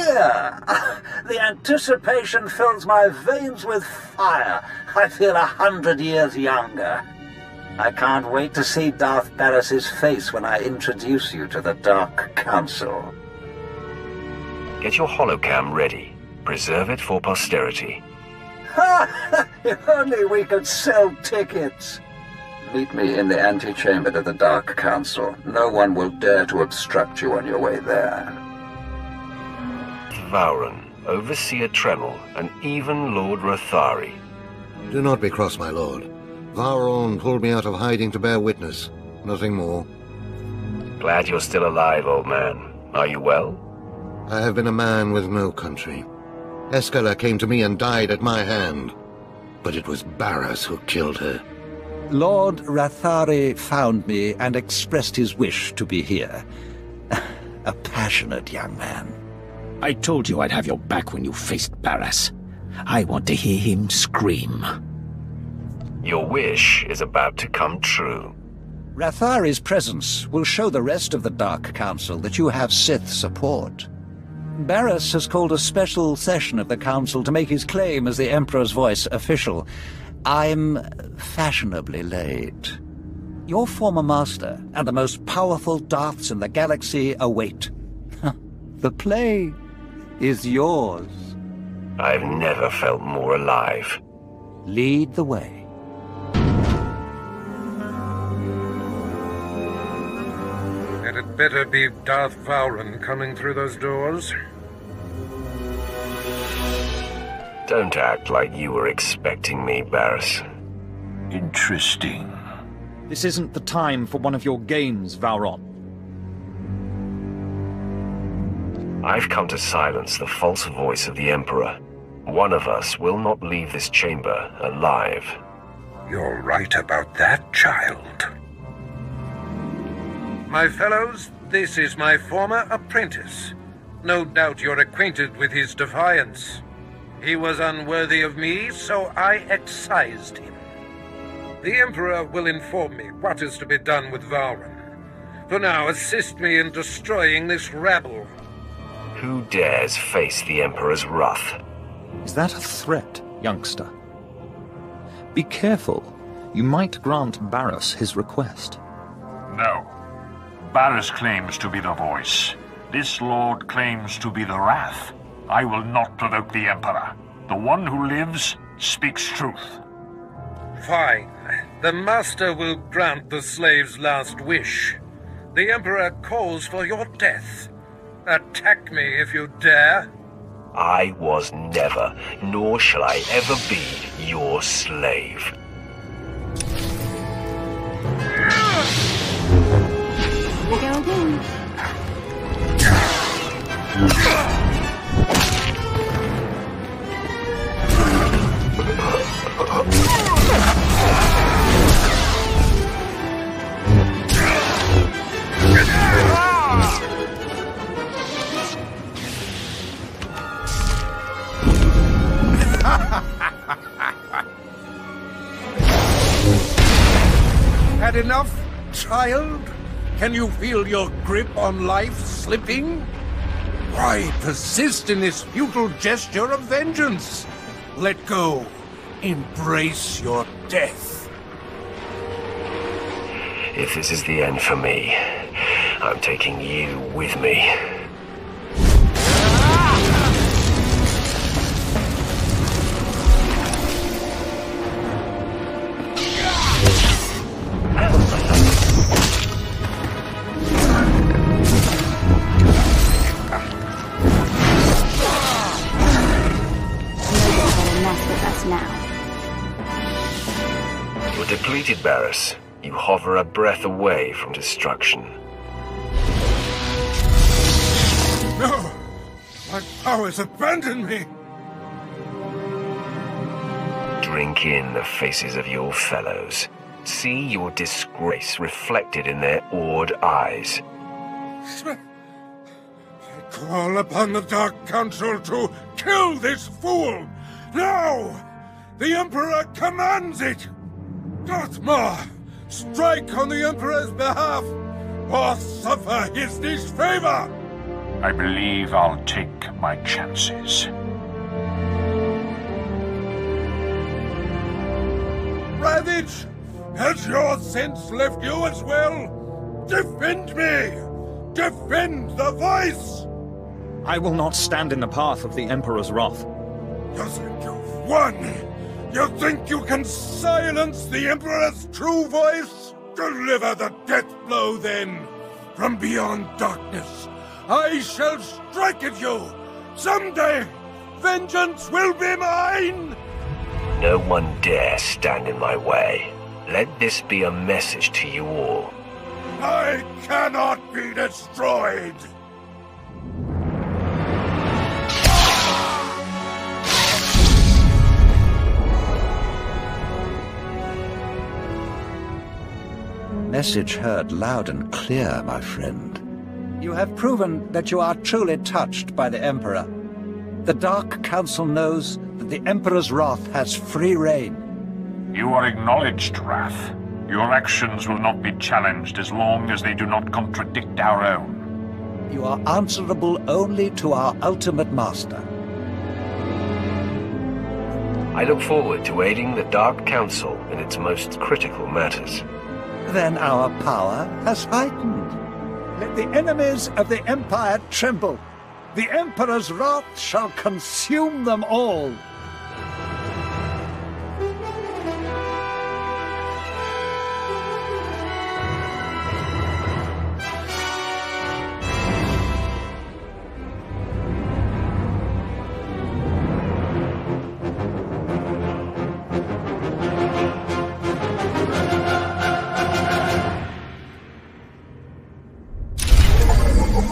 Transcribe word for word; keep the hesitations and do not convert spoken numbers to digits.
here! The anticipation fills my veins with fire. I feel a hundred years younger. I can't wait to see Darth Barris's face when I introduce you to the Dark Council. Get your holocam ready. Preserve it for posterity. Ha! If only we could sell tickets! Meet me in the antechamber to the Dark Council. No one will dare to obstruct you on your way there. Vowron, Overseer Tremel, and even Lord Rathari. Do not be cross, my lord. Vowron pulled me out of hiding to bear witness. Nothing more. Glad you're still alive, old man. Are you well? I have been a man with no country. Escala came to me and died at my hand. But it was Barris who killed her. Lord Rathari found me and expressed his wish to be here. A passionate young man. I told you I'd have your back when you faced Barris. I want to hear him scream. Your wish is about to come true. Rathari's presence will show the rest of the Dark Council that you have Sith support. Barris has called a special session of the Council to make his claim as the Emperor's voice official. I'm fashionably late. Your former master and the most powerful Darths in the galaxy await. The play is yours. I've never felt more alive. Lead the way. And it better be Darth Vowron coming through those doors. Don't act like you were expecting me, Barris. Interesting. This isn't the time for one of your games, Vowron. I've come to silence the false voice of the Emperor. One of us will not leave this chamber alive. You're right about that, child. My fellows, this is my former apprentice. No doubt you're acquainted with his defiance. He was unworthy of me, so I excised him. The Emperor will inform me what is to be done with Vowron. For now, assist me in destroying this rabble. Who dares face the Emperor's wrath? Is that a threat, youngster? Be careful. You might grant Barris his request. No. Barris claims to be the voice. This lord claims to be the wrath. I will not provoke the Emperor. The one who lives speaks truth. Fine. The Master will grant the slave's last wish. The Emperor calls for your death. Attack me if you dare. I was never, nor shall I ever be, your slave. Here we go again. Had enough, child? Can you feel your grip on life slipping? Why persist in this futile gesture of vengeance? Let go. Embrace your death. If this is the end for me, I'm taking you with me. You're depleted, Barris. You hover a breath away from destruction. No! My powers abandon me! Drink in the faces of your fellows. See your disgrace reflected in their awed eyes. I call upon the Dark Council to kill this fool! Now! The Emperor commands it! Darth Maul, strike on the Emperor's behalf, or suffer his disfavor! I believe I'll take my chances. Ravage! Has your sense left you as well? Defend me! Defend the voice! I will not stand in the path of the Emperor's wrath. You think you've won? You think you can silence the Emperor's true voice? Deliver the death blow, then! From beyond darkness, I shall strike at you! Someday, vengeance will be mine! No one dare stand in my way. Let this be a message to you all. I cannot be destroyed! Message heard loud and clear, my friend. You have proven that you are truly touched by the Emperor. The Dark Council knows that the Emperor's wrath has free reign. You are acknowledged, Wrath. Your actions will not be challenged as long as they do not contradict our own. You are answerable only to our ultimate master. I look forward to aiding the Dark Council in its most critical matters. Then our power has heightened. Let the enemies of the Empire tremble. The Emperor's wrath shall consume them all.